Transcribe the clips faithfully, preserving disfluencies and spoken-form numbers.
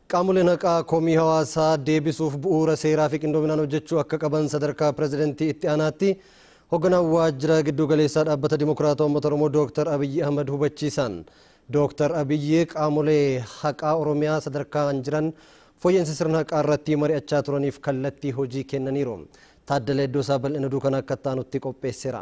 Qaamoleen haqaa komii hawaasaa deebisuuf bu'uura seeraa fi qindoominaan hojjechuu akka qaban sadarkaa pirezidantii itti aanaatti hoogganaan waajjira giddu galeessaa dhaabbata Dimokiraataa Uummata Oromoo Dooktar Abiyyi Ahmad hubachiisan. Dooktar Abiyyi qaamolee haqaa Oromiyaa sadarkaan jiran fooyya'insa sirna haqaa irratti mari'achaa turaniif kallattii hojii kennaniiru. Taaddalee Iddoosaa bal'ina duukanaa akka taanutti qopheesseera.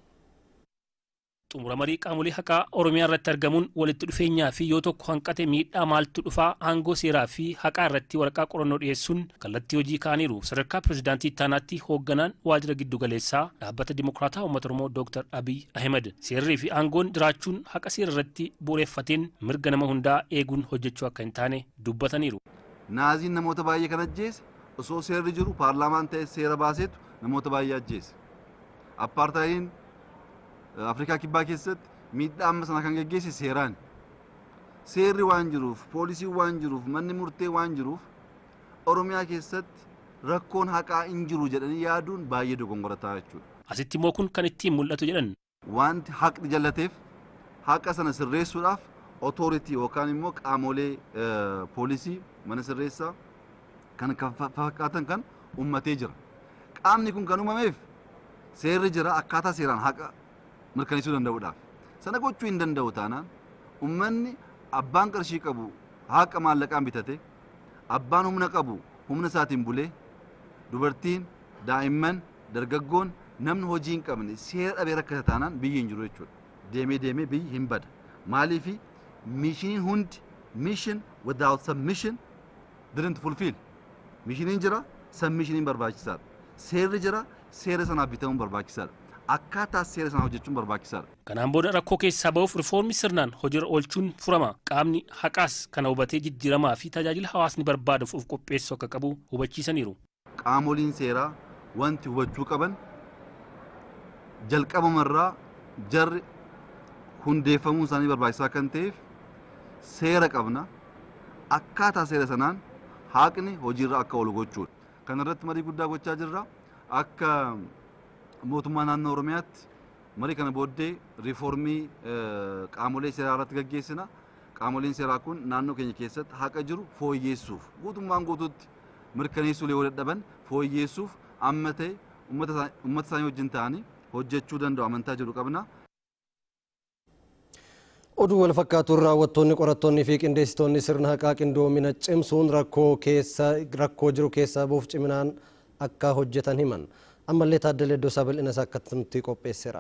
Xumura marii qaamolee haqaa Oromiyaa irratti argamuun walitti dhufeenyaa fi yoo tokko hanqate miidhaa maaltu dhufaa aangoo seeraa fi haqaa irratti waraqaa qorannoo dhiyeessuun kallattii hojii kaaniiru. Sadarkaa pirezidaantii itti aanaatti hoogganaan waajjira giddu galeessaa dhaabbata Dimokiraataa Uummata Oromoo Dooktar Abiyyi Ahmad seerrii fi aangoon jiraachuun haqa seera irratti bu'uureffateen mirga nama hundaa eeguun hojjechuu akka hin taane dubbataniiru. Naaziin namoota baay'ee kan ajjeese osoo seerri jiru paarlaamaan ta'e seera baasetu namoota baay'ee ajjeese. Apartheidiin Afrikaa kibbaa keessatti miidhaa amma sana kan geggeesse seeraan. Seerri waan jiruuf, poolisiin waan jiruuf, manni murtee waan jiruuf Oromiyaa keessatti rakkoon haqaa hin jiru jedhanii yaaduun baay'ee dogongorataa jechuudha. Asitti immoo kun kan ittiin mul'atu jedhan. Wanti haqni jallateef haqa sana sirreessuudhaaf authority yookaan immoo qaamolee poolisii mana sirreessaa kan fakkaatan kan uummatee jira. Qaamni kun kan uumameef seerri jira akkaataa seeraan haqa mirkaneessuu danda'uudhaaf. Sana gochuu hin danda'u taanaan uummanni abbaan qarshii qabu haqa maallaqaan bitate, abbaan humna qabu humna isaatiin bulee, dubartiin, daa'imman, dargaggoon namni hojii hin qabne seera dhabee rakkata taanaan biyyi hin jiru jechuudha. Deemee deemee biyyi hin bada. Maaliif mishiniin hundi mission without submission didn't fulfill. Mishiniin jira, submishiniin barbaachisaadha. Seerri jira, seera sanaaf bitamuun barbaachisaadha. Akkaataa seera sana hojjechuun barbaachisaadha. Kanaan booda rakkoo keessaa ba'uuf rifoormii sirnaan hojiirra oolchuun furama. Qaamni haqaas kana hubatee jijjiiramaa fi tajaajila hawaasni barbaaduuf of qopheessuu akka qabu hubachiisaniiru. Qaamoliin seeraa wanti hubachuu qaban jalqabumarraa jarri hundeeffamuu isaanii barbaachisaa kan ta'eef seera qabna. Akkaataa seera sanaan haqni hojiirra akka oolu gochuudha. Kana irratti marii guddaa gochaa jirra. Akka mootummaa naannoo Oromiyaatti marii kana booddee riifoormii qaamolee seeraa irratti gaggeessina. Qaamoleen seeraa kun naannoo keenya keessatti haqa jiru fooyyeessuuf guutummaan guutuutti mirkaneessuu yoo dadhaban fooyyeessuuf amma ta'e uummata isaanii wajjin ta'anii hojjechuu danda'u amantaa jedhu qabna. Oduu wal fakkaatuun raawwattoonni qorattoonni fi qindeessitoonni sirna haqaa qindoomina cimsuun rakkoo keessa rakkoo jiru keessaa buuf ciminaan akka hojjetan himan. Ammallee Taaddalee Iddoosaa bal'ina isaa akka nuti qopheesseera.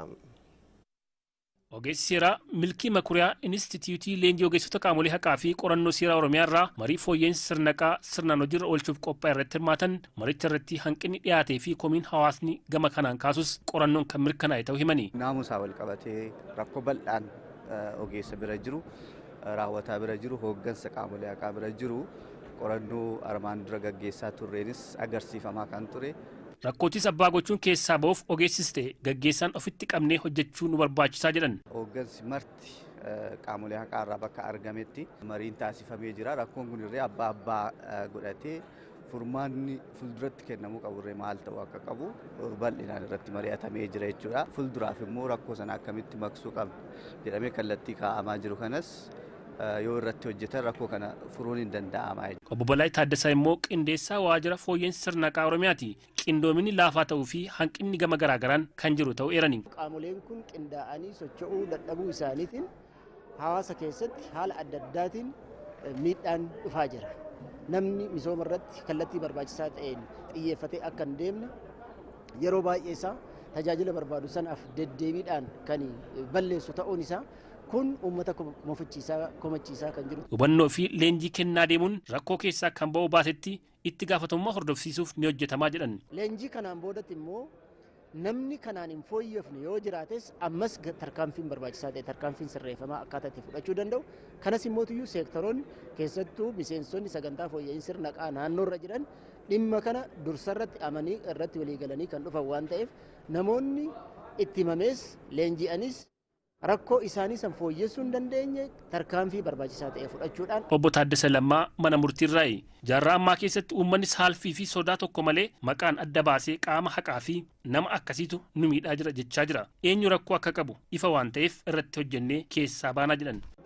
Ogeessi seeraa Milkii Makuriyaa Inistituutii leenjii ogeessota qaamolee haqaa fi qorannoo seeraa Oromiyaa irraa marii fooyya'insa sirna haqaa sirnaan hojiirra oolchuuf qophaa'e irratti hirmaatan maricha irratti hanqinni dhiyaatee fi komiin hawaasni gama kanaan kaasus qorannoon kan mirkanaa'e ta'uu himani. Naamusaa wal qabatee rakkoo bal'aan ogeessa bira jiru, raawwataa bira jiru, hooggansa qaamolee haqaa bira jiru qorannoo armaan dura gaggeessaa turreenis agarsiifamaa kan ture. Rakkootis abbaa gochuun keessaa ba'uuf ogeessis ta'e gaggeessaan ofitti qabnee hojjechuu nu barbaachisaa jedhan. Hooggansi marti qaamolee haqaa irraa bakka argametti mariin taasifamee jira. Rakkoon kun irree abbaa abbaa godhatee furmaanni fuulduratti kennamuu qabu irree maal ta'uu akka qabu bal'inaan irratti mari'atamee jira jechuudha. Fuulduraaf immoo rakkoo sana akkamitti maqsuu qabna jedhamee kallattii kaa'amaa jiru kanas yoo irratti hojjetan rakkoo kana furuun hin danda'ama. Obbo Balaayi Taaddasaa immoo qindeessaa waajjira fooyya'insa sirna haqaa Oromiyaati. Qindoominni laafaa ta'uu fi hanqinni gama garaagaraan kan jiru ta'uu eerani. Qaamoleen kun qindaa'anii socho'uu dadhabuu isaaniitiin hawaasa keessatti haala adda addaatiin miidhaan dhufaa jira. Namni misooma irratti kallattii barbaachisaa ta'een xiyyeeffatee akka hin deemne yeroo baay'ee isaa tajaajila barbaadu sanaaf deddeebiidhaan kan balleessu ta'uun isaa kun uummata komachiisaa kan jiru. Hubannoo fi leenjii kennaa deemuun rakkoo keessaa kan ba'uu baasetti itti gaafatamummaa hordofsiisuuf ni hojjetamaa jedhan. Leenjii kanaan boodatti immoo namni kanaan hin fooyyofne yoo jiraates ammas tarkaanfiin barbaachisaa ta'e tarkaanfiin sirreeffamaa akkaataa itti fudhachuu danda'u. Kanas immoo tuyyuu seektaroonni keessattuu miseensonni sagantaa fooyya'insa sirna haqaa naannoo irra jiran dhimma kana dursarratti amanii irratti walii galanii kan dhufan waan ta'eef namoonni itti himamees leenji'anis rakkoo isaanii san fooyyessuu hin dandeenye tarkaanfii barbaachisaa ta'e fudhachuudhaan. Obbo Taaddasa Lammaa mana murtiirraayi. Jaarraa ammaa keessatti uummanni saalfii fi sodaa tokko malee maqaan adda baasee qaama haqaa fi nama akkasiitu nu miidhaa jira jechaa jira. Eenyu rakkoo akka qabu ifa waan ta'eef irratti hojjennee keessaa baanaa jedhan.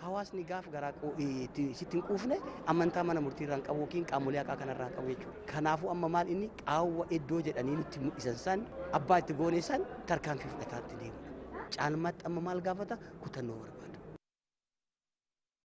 hawaasni gaaf garaa sitti hin quufne amantaa mana murtii irraan qabu yookiin qaamolee haqaa kanarraa qabu jechuudha. Kanaafuu amma maal inni qaawwa iddoo jedhanii nutti mul'isan san abbaa itti gooneessan tarkaanfii fudhataatti deemudha. Caalmaatti amma maal gaafata kutannoo barbaada.